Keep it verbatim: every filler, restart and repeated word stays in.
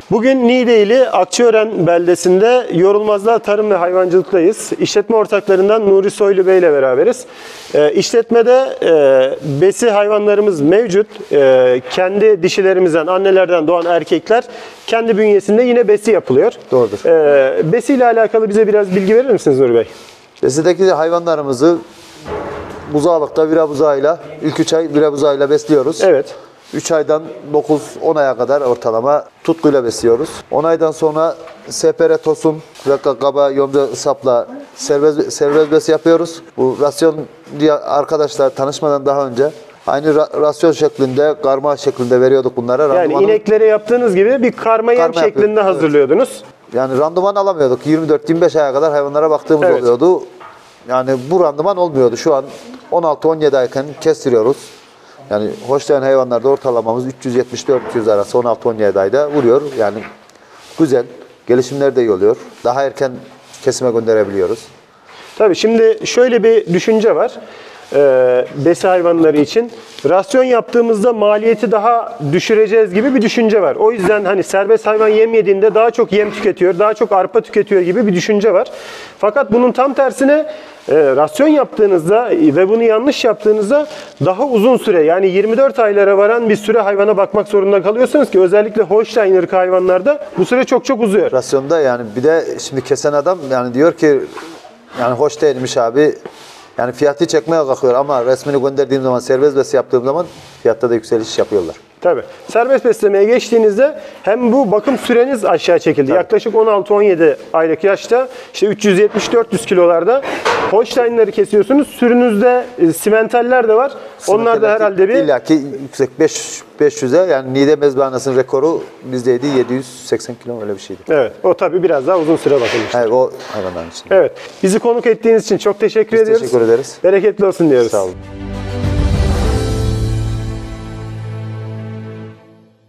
Bugün Niğdeili Akçaören beldesinde Yorulmazlar Tarım ve Hayvancılık'tayız. İşletme ortaklarından Nuri Soylu Bey ile beraberiz. E, işletmede e, besi hayvanlarımız mevcut. E, kendi dişilerimizden, annelerden doğan erkekler kendi bünyesinde yine besi yapılıyor. Doğrudur. E, besi ile alakalı bize biraz bilgi verir misiniz Nuri Bey? Besideki hayvanlarımızı buzağlıkta vira buzağıyla, ilk üç ay vira buzağıyla besliyoruz. Evet. üç aydan dokuz on aya kadar ortalama tutkuyla besliyoruz. on aydan sonra S P R tosun ve kaba yonca sapla serbest, serbest besi yapıyoruz. Bu rasyon diye arkadaşlar tanışmadan daha önce aynı ra rasyon şeklinde, karma şeklinde veriyorduk bunlara. Yani randımanı, ineklere yaptığınız gibi bir karma yem Karma şeklinde yapıyoruz, hazırlıyordunuz. Evet. Yani randıman alamıyorduk. yirmi dört yirmi beş aya kadar hayvanlara baktığımız Evet. oluyordu. Yani bu randıman olmuyordu. Şu an on altı on yedi ayken kestiriyoruz. Yani hoşlayan hayvanlarda ortalamamız üç yüz yetmiş dört yüz arası on altı on yedi ayda vuruyor. Yani güzel. Gelişimler de iyi oluyor. Daha erken kesime gönderebiliyoruz. Tabii şimdi şöyle bir düşünce var. Ee, besi hayvanları için rasyon yaptığımızda maliyeti daha düşüreceğiz gibi bir düşünce var. O yüzden hani serbest hayvan yem yediğinde daha çok yem tüketiyor, daha çok arpa tüketiyor gibi bir düşünce var. Fakat bunun tam tersine e, rasyon yaptığınızda ve bunu yanlış yaptığınızda daha uzun süre, yani yirmi dört aylara varan bir süre hayvana bakmak zorunda kalıyorsunuz ki özellikle Holstein ırkı hayvanlarda bu süre çok çok uzuyor. Rasyonda yani bir de şimdi kesen adam yani diyor ki yani hoş değilmiş abi. Yani fiyatı çekmeye kalkıyor ama resmini gönderdiğim zaman, serbest besi yaptığım zaman fiyatta da yükseliş yapıyorlar. Tabii. Serbest beslemeye geçtiğinizde hem bu bakım süreniz aşağı çekildi. Tabii. Yaklaşık on altı on yedi aylık yaşta işte üç yüz yetmiş dört yüz kilolarda Holstein'leri kesiyorsunuz. Sürünüzde e, simentaller de var. Onlar da herhalde bir... İlla ki yüksek beş yüze yani Niğde mezbahanasının rekoru bizdeydi yedi yüz seksen kilo öyle bir şeydi. Evet. O tabii biraz daha uzun süre bakılmış. Evet, o hayvanların için. Evet. Bizi konuk ettiğiniz için çok teşekkür Biz ediyoruz. teşekkür ederiz. Bereketli olsun diyoruz. Sağ olun.